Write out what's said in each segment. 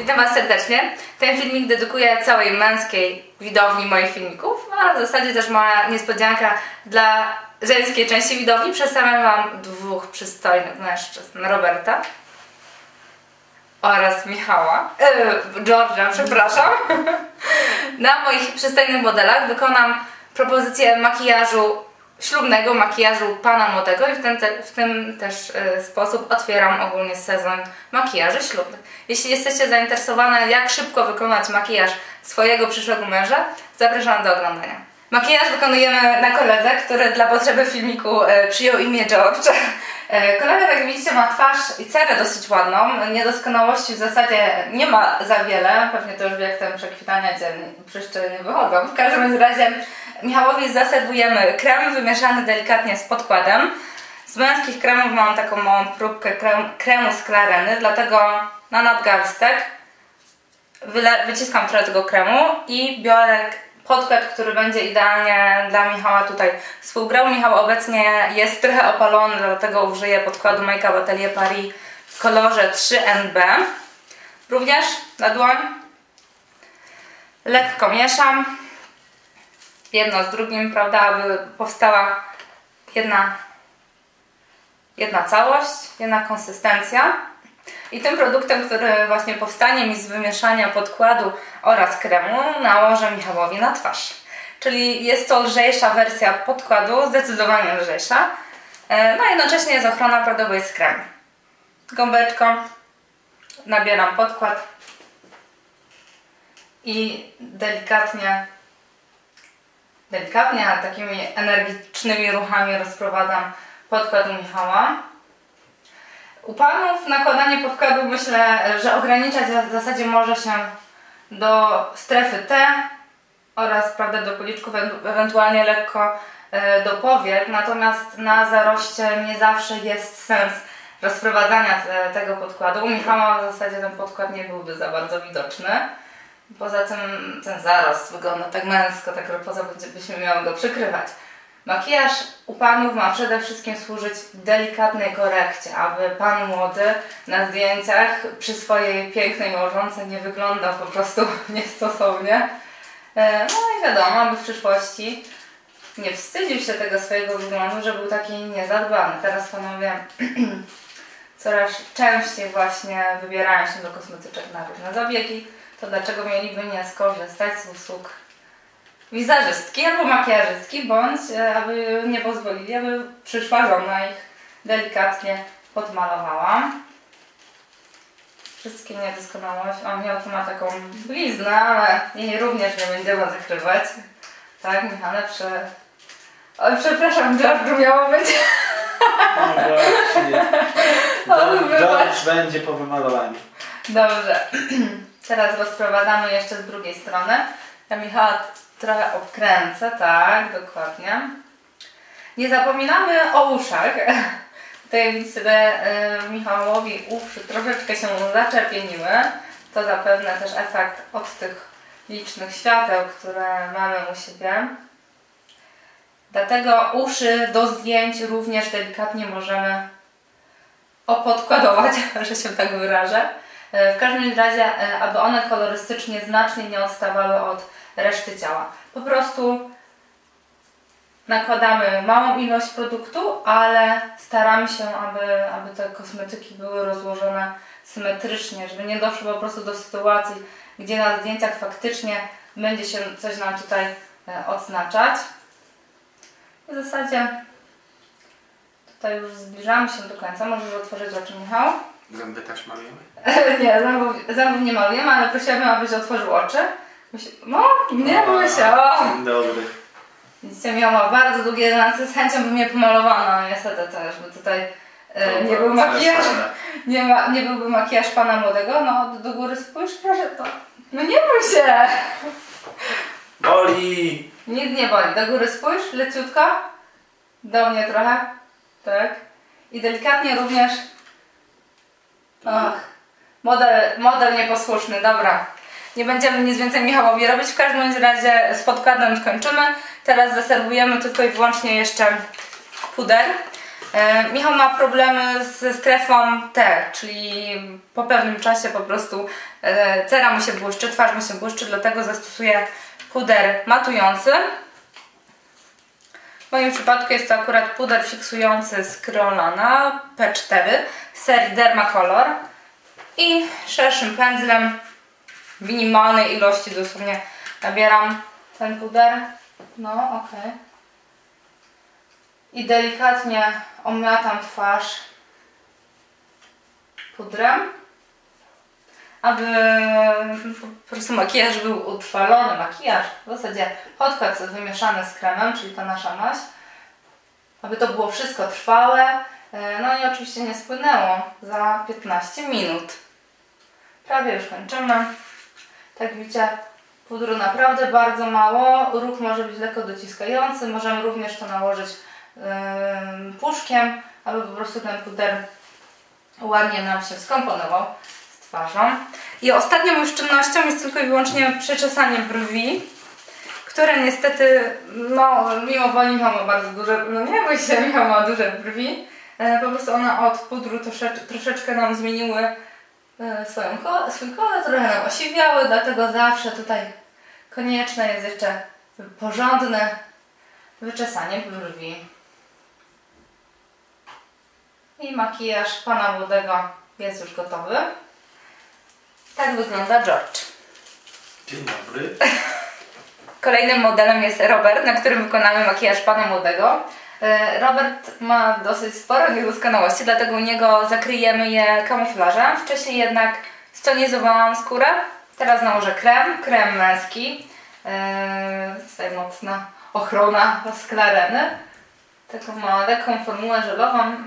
Witam Was serdecznie. Ten filmik dedykuję całej męskiej widowni moich filmików, a w zasadzie też mała niespodzianka dla żeńskiej części widowni. Przedstawiam Wam dwóch przystojnych mężczyzn, Roberta oraz Michała, George'a, przepraszam. Na moich przystojnych modelach wykonam propozycję makijażu ślubnego, makijażu pana młodego i w ten też sposób otwieram ogólnie sezon makijaży ślubnych. Jeśli jesteście zainteresowane, jak szybko wykonać makijaż swojego przyszłego męża, zapraszam do oglądania. Makijaż wykonujemy na koledze, który dla potrzeby filmiku przyjął imię George. Kolega, jak widzicie, ma twarz i cerę dosyć ładną. Niedoskonałości w zasadzie nie ma za wiele. Pewnie to już wiek ten przekwitania, gdzie pryszcze nie wychodzą. W każdym razie Michałowi zaserwujemy krem wymieszany delikatnie z podkładem. Z męskich kremów mam taką małą próbkę kremu z Clareny, dlatego na nadgarstek wyciskam trochę tego kremu i biorę podkład, który będzie idealnie dla Michała tutaj współgrał. Michał obecnie jest trochę opalony, dlatego użyję podkładu Make Up Atelier Paris w kolorze 3NB. Również na dłoń. Lekko mieszam. Jedno z drugim, prawda, aby powstała jedna całość, jedna konsystencja. I tym produktem, który właśnie powstanie mi z wymieszania podkładu oraz kremu, nałożę Michałowi na twarz. Czyli jest to lżejsza wersja podkładu, zdecydowanie lżejsza. No i jednocześnie jest ochrona, prawda, bo jest krem. Gąbeczką nabieram podkład i delikatnie, a takimi energicznymi ruchami rozprowadzam podkład u Michała. U panów nakładanie podkładu myślę, że ograniczać w zasadzie może się do strefy T oraz, prawda, do policzków, ewentualnie lekko do powiek, natomiast na zaroście nie zawsze jest sens rozprowadzania tego podkładu. U Michała w zasadzie ten podkład nie byłby za bardzo widoczny. Poza tym ten zarost wygląda tak męsko, tak poza byśmy miały go przykrywać. Makijaż u panów ma przede wszystkim służyć delikatnej korekcie, aby pan młody na zdjęciach przy swojej pięknej małżonce nie wyglądał po prostu niestosownie. No i wiadomo, aby w przyszłości nie wstydził się tego swojego wyglądu, że był taki niezadbany. Teraz panowie coraz częściej właśnie wybierają się do kosmetyczek na różne zabiegi. To dlaczego mieliby nie skorzystać z usług wizerzystki albo makijażystki, bądź aby nie pozwolili, aby przyszła żona ich delikatnie podmalowała. Wszystkie niedoskonałości. O, Michał tu ma taką bliznę, ale jej również nie będziemy zakrywać. Tak, Michale, Oj, przepraszam, George miało być. No właśnie. George będzie po wymalowaniu. Dobrze. Teraz rozprowadzamy jeszcze z drugiej strony. Ja Michała trochę obkręcę, tak, dokładnie. Nie zapominamy o uszach. Tutaj widzicie, Michałowi uszy troszeczkę się zaczepieniły. To zapewne też efekt od tych licznych świateł, które mamy u siebie. Dlatego uszy do zdjęć również delikatnie możemy opodkładować, że się tak wyrażę. W każdym razie, aby one kolorystycznie znacznie nie odstawały od reszty ciała. Po prostu nakładamy małą ilość produktu, ale staramy się, aby te kosmetyki były rozłożone symetrycznie, żeby nie doszło po prostu do sytuacji, gdzie na zdjęciach faktycznie będzie się coś nam tutaj odznaczać. W zasadzie tutaj już zbliżamy się do końca. Możesz otworzyć oczy, Michał? Zęby też malujemy? Nie, zębów nie malujemy, ale prosiłabym, abyś otworzył oczy. No, nie bój się. O! Dobry. Widzicie, Michał ma bardzo długie ręce, z chęcią by mnie pomalowano, ale niestety też, bo tutaj nie był makijaż, nie byłby makijaż pana młodego. No, do góry spójrz, proszę to. No nie bój się! Boli! Nic nie boli. Do góry spójrz, leciutko. Do mnie trochę. Tak. I delikatnie również. Och, model nieposłuszny, dobra. Nie będziemy nic więcej Michałowi robić. W każdym razie z podkładem skończymy. Teraz zaserwujemy tylko i wyłącznie jeszcze puder. Michał ma problemy ze strefą T, czyli po pewnym czasie po prostu cera mu się błyszczy, twarz mu się błyszczy, dlatego zastosuję puder matujący. W moim przypadku jest to akurat puder fiksujący z Kryolana P4 z serii Dermacolor i szerszym pędzlem w minimalnej ilości dosłownie nabieram ten puder. No, ok. I delikatnie omiatam twarz pudrem, aby po prostu makijaż był utrwalony. Makijaż, w zasadzie podkład wymieszany z kremem, czyli ta nasza maść, aby to było wszystko trwałe. No i oczywiście nie spłynęło za 15 minut. Prawie już kończymy. Tak widzicie, pudru naprawdę bardzo mało. Ruch może być lekko dociskający. Możemy również to nałożyć puszkiem, aby po prostu ten puder ładnie nam się skomponował z twarzą. I ostatnią już czynnością jest tylko i wyłącznie przeczesanie brwi, które niestety, no mimo woli Michał ma bardzo duże, no nie bój się, Michał ma duże brwi. Po prostu one od pudru troszeczkę nam zmieniły swój kolor, trochę nam osiwiały, dlatego zawsze tutaj konieczne jest jeszcze porządne wyczesanie brwi. I makijaż pana młodego jest już gotowy. Tak wygląda George. Dzień dobry. Kolejnym modelem jest Robert, na którym wykonamy makijaż pana młodego. Robert ma dosyć sporo niedoskonałości, dlatego u niego zakryjemy je kamuflażem. Wcześniej jednak stonizowałam skórę. Teraz nałożę krem męski. Tutaj mocna ochrona z Clareny. Taką ma lekką formułę żelową,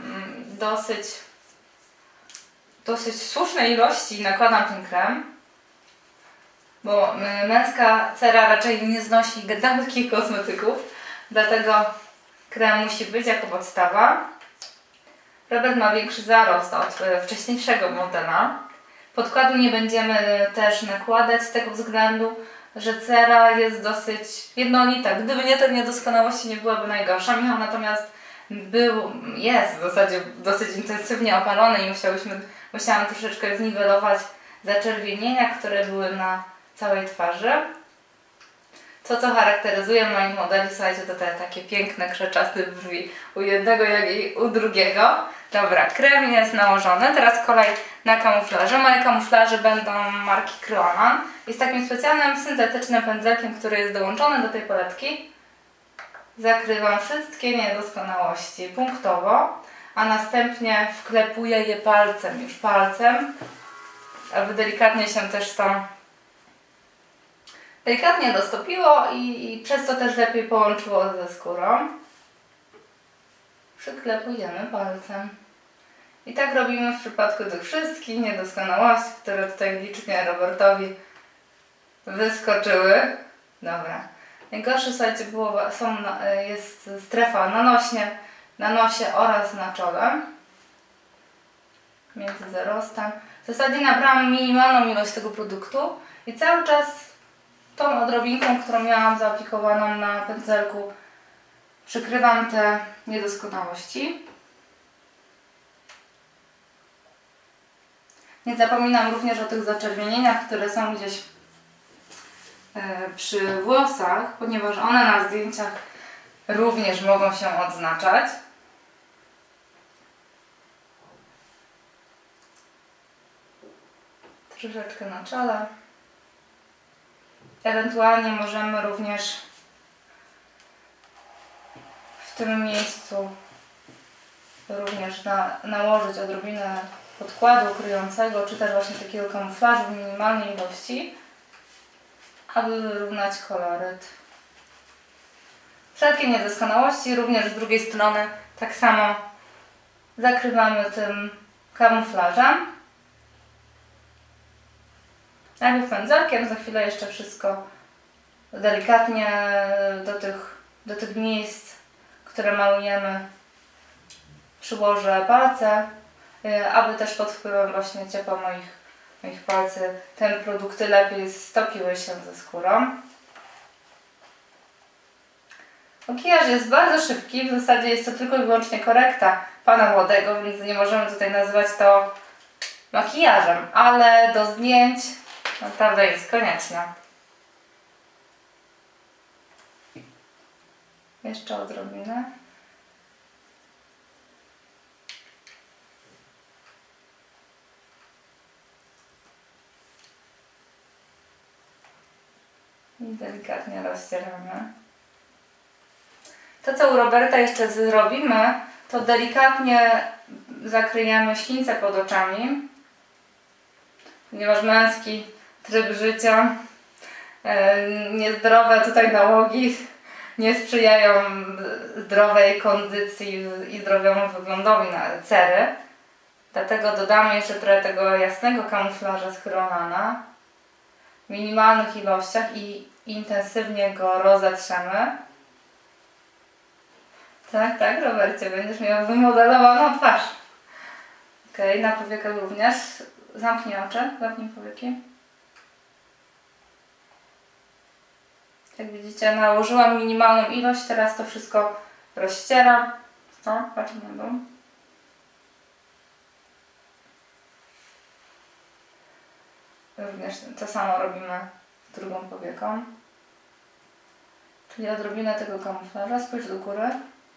dosyć słusznej ilości nakładam ten krem, bo męska cera raczej nie znosi damskich kosmetyków, dlatego krem musi być jako podstawa. Robert ma większy zarost od wcześniejszego modela. Podkładu nie będziemy też nakładać z tego względu, że cera jest dosyć jednolita. Gdyby nie te niedoskonałości, nie byłaby najgorsza. Michał natomiast jest w zasadzie dosyć intensywnie opalony i musiałam troszeczkę zniwelować zaczerwienienia, które były na całej twarzy. To, co charakteryzuje moich modeli, słuchajcie, to te takie piękne, krzeczaste brwi u jednego, jak i u drugiego. Dobra, krem jest nałożony, teraz kolej na kamuflaże. Moje kamuflaże będą marki Kryolan i z takim specjalnym syntetycznym pędzelkiem, który jest dołączony do tej paletki, zakrywam wszystkie niedoskonałości punktowo, a następnie wklepuję je palcem, aby delikatnie się też to delikatnie dostopiło i przez to też lepiej połączyło ze skórą. Przyklepujemy palcem. I tak robimy w przypadku tych wszystkich niedoskonałości, które tutaj licznie Robertowi wyskoczyły. Dobra. Najgorsze, słuchajcie, jest strefa na nosie oraz na czole. Między zarostem. W zasadzie nabrałam minimalną ilość tego produktu i cały czas tą odrobinką, którą miałam zaaplikowaną na pędzelku, przykrywam te niedoskonałości. Nie zapominam również o tych zaczerwienieniach, które są gdzieś przy włosach, ponieważ one na zdjęciach również mogą się odznaczać. Troszeczkę na czole. Ewentualnie możemy również w tym miejscu również nałożyć odrobinę podkładu kryjącego, czy też właśnie takiego kamuflażu w minimalnej ilości, aby wyrównać koloryt. Wszelkie niedoskonałości również z drugiej strony tak samo zakrywamy tym kamuflażem. Najpierw pędzelkiem, za chwilę jeszcze wszystko delikatnie do tych miejsc, które malujemy, przyłożę palce, aby też pod wpływem właśnie ciepła moich palcy te produkty lepiej stopiły się ze skórą. Makijaż jest bardzo szybki, w zasadzie jest to tylko i wyłącznie korekta pana młodego, więc nie możemy tutaj nazywać to makijażem, ale do zdjęć naprawdę jest konieczna. Jeszcze odrobinę. I delikatnie rozcieramy. To, co u Roberta jeszcze zrobimy, to delikatnie zakryjemy ślinicę pod oczami, ponieważ męski tryb życia, niezdrowe tutaj nałogi nie sprzyjają zdrowej kondycji i zdrowemu wyglądowi na cery. Dlatego dodamy jeszcze trochę tego jasnego kamuflaża z Kryollana w minimalnych ilościach i intensywnie go rozetrzemy. Tak, tak, Robercie, będziesz miał wymodelowaną twarz. Ok, na powiekach również. Zamknij oczy, zamknij powieki. Jak widzicie, nałożyłam minimalną ilość, teraz to wszystko rozcieram. O, patrz na dół. Również to samo robimy z drugą powieką. Czyli odrobinę tego kamuflaża, spójrz do góry.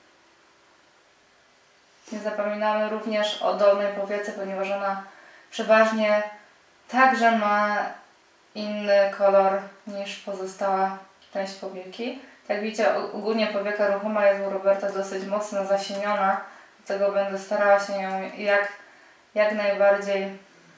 Nie zapominamy również o dolnej powiece, ponieważ ona przeważnie także ma inny kolor niż pozostała część powieki. Jak widzicie, ogólnie powieka ruchoma jest u Roberta dosyć mocno zasieniona, dlatego będę starała się ją jak najbardziej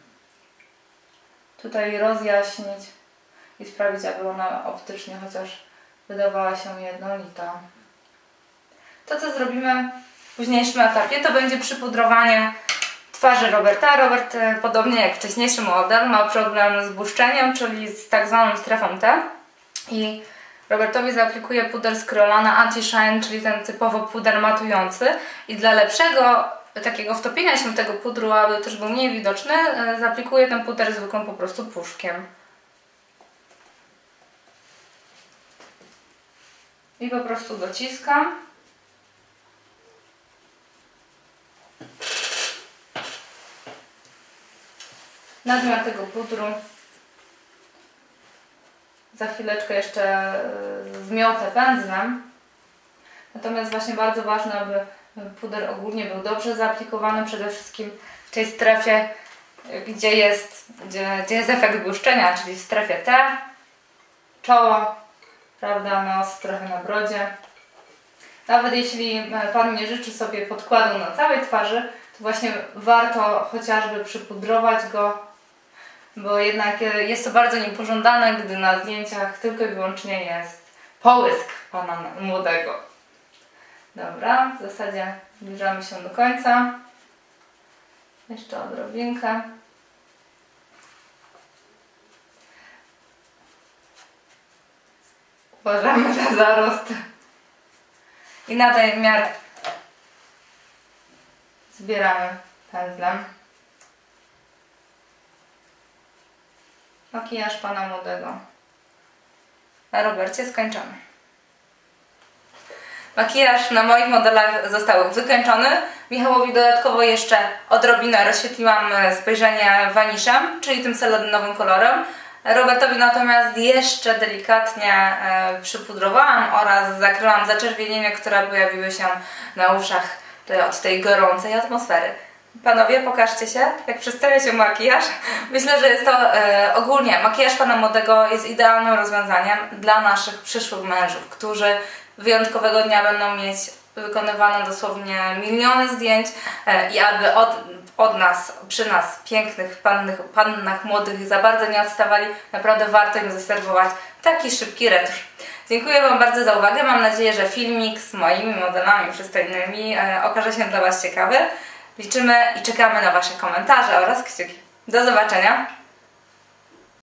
tutaj rozjaśnić i sprawić, aby ona optycznie chociaż wydawała się jednolita. To, co zrobimy w późniejszym etapie, to będzie przypudrowanie twarzy Roberta. Robert, podobnie jak wcześniejszy model, ma problem z błyszczeniem, czyli z tak zwaną strefą T. I Robertowi zaaplikuję puder z Kryollana Anti-Shine, czyli ten typowo puder matujący. I dla lepszego takiego wtopienia się tego pudru, aby też był mniej widoczny, zaaplikuję ten puder zwykłym po prostu puszkiem. I po prostu dociskam. Nadmiar tego pudru za chwileczkę jeszcze zmiotę pędzlem. Natomiast właśnie bardzo ważne, aby puder ogólnie był dobrze zaaplikowany, przede wszystkim w tej strefie, gdzie jest efekt błyszczenia, czyli w strefie T, czoło, prawda, nos, trochę na brodzie. Nawet jeśli Pan nie życzy sobie podkładu na całej twarzy, to właśnie warto chociażby przypudrować go, bo jednak jest to bardzo niepożądane, gdy na zdjęciach tylko i wyłącznie jest połysk Pana młodego. Dobra, w zasadzie zbliżamy się do końca. Jeszcze odrobinkę. Uważamy na zarost. I na ten miar zbieramy pędzlem makijaż Pana młodego. Na Robercie skończony. Makijaż na moich modelach został wykończony. Michałowi dodatkowo jeszcze odrobinę rozświetliłam spojrzenie vaniszem, czyli tym seladynowym kolorem. Robertowi natomiast jeszcze delikatnie przypudrowałam oraz zakryłam zaczerwienienia, które pojawiły się na uszach od tej gorącej atmosfery. Panowie, pokażcie się, jak przedstawia się makijaż. Myślę, że jest to ogólnie makijaż Pana młodego jest idealnym rozwiązaniem dla naszych przyszłych mężów, którzy wyjątkowego dnia będą mieć wykonywane dosłownie miliony zdjęć i aby od nas, przy nas, pięknych pannach młodych za bardzo nie odstawali, naprawdę warto im zaserwować taki szybki retusz. Dziękuję Wam bardzo za uwagę. Mam nadzieję, że filmik z moimi modelami przystojnymi okaże się dla Was ciekawy. Liczymy i czekamy na Wasze komentarze oraz kciuki. Do zobaczenia!